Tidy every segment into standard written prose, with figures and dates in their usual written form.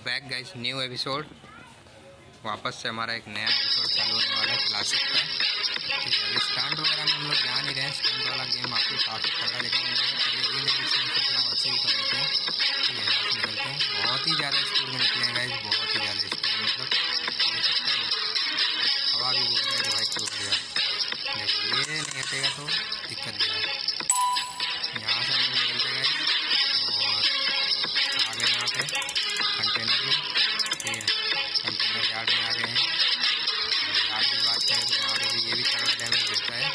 Back guys, new episode. वापस से हमारा एक नया एपिसोड चालू होने वाला है क्लासिक का। ठीक है, अभी स्टंट वगैरह में हम लोग ध्यान नहीं रहे हैं। स्टंट वाला गेम आपको काफ़ी तगड़ा देखने को मिलेगा। पहले ये लेवल से सोच रहा हूँ अच्छे ही कर लेते हैं। ठीक है, यहाँ से निकलते हैं। बहुत ही ज़्यादा स्पीड में निकले गाइस, बहुत ही ज़्यादा स्पीड में, मतलब देख सकते हो। हवा भी बोल रहा है कि भाई टूट गया। देखो ये नहीं हटेगा तो दिक्कत देगा। यहाँ से हम लोग निकलते गए और आगे यहाँ पे कंटेनर में। ठीक है, कंटेनर यार्ड में आ गए हैं। यार्ड की बात करें तो यहाँ पे भी ये भी तगड़ा डैमेज देता है।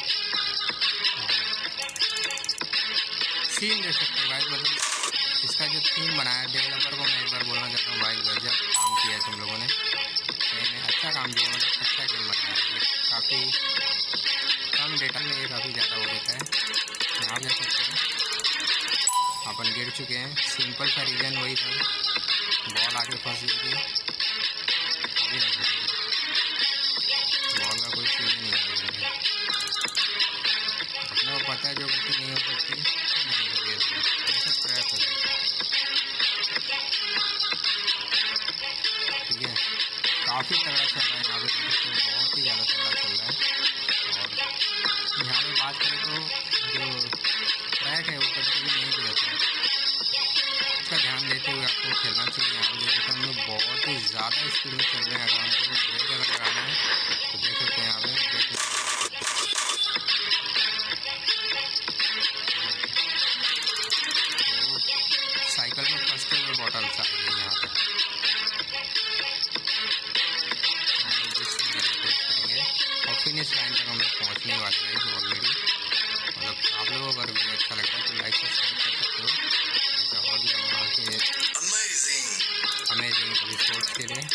सीन देख सकते हो भाई, मतलब इसका जो थीम बनाया डेवलपर को मैं एक बार बोलना चाहता हूँ भाई, गजब काम किया है तुम लोगों ने। अच्छा काम किया, मतलब अच्छा गेम बनाया है। काफ़ी कम डेटा में ये काफ़ी ज़्यादा हो देता है। यहाँ देख सकते हैं अपन गिर चुके हैं। सिंपल सा रीज़न वही था, बॉल आके फंस गई थी। अभी नहीं फंसेगी, बॉल का कोई सीन नहीं है। अपने को पता है जो गलती नहीं हो सकती नहीं होगी, ऐसा प्रयास हो जाए। ठीक है, काफ़ी तगड़ा चल रहा है यहाँ पे, बहुत ही ज़्यादा तगड़ा चल रहा है। और यहाँ पे बात करें तो जो ट्रैक है वो कभी कभी नहीं भी रहता है, इसका ध्यान देते हुए आपको खेलना चाहिए। यहाँ पे देखो हम लोग बहुत ही ज़्यादा स्पीड में चल रहे हैं। अगर हमको ब्रेक अगर लगाना है तो देख सकते हैं यहाँ पे ब्रेक तो साइकिल में फंसते हुए बॉटल आ गई यहाँ पे। हम लोग जिससे कोशिश करेंगे और फिनिश लाइन तक हम लोग पहुँचने वाले हैं ऑलरेडी। मतलब आप लोगों को अगर वीडियो अच्छा लगता है तो लाइक सब्सक्राइब कर सकते हो। ऐसा और भी हमारे अमेजिंग एपिसोड्स के लिए